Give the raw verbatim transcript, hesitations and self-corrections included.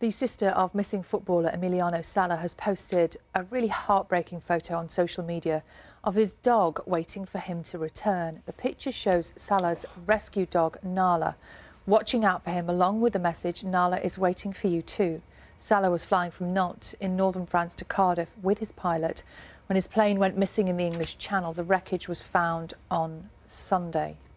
The sister of missing footballer Emiliano Sala has posted a really heartbreaking photo on social media of his dog waiting for him to return. The picture shows Sala's rescue dog, Nala, watching out for him, along with the message, "Nala is waiting for you too." Sala was flying from Nantes in northern France to Cardiff with his pilot when his plane went missing in the English Channel. The wreckage was found on Sunday.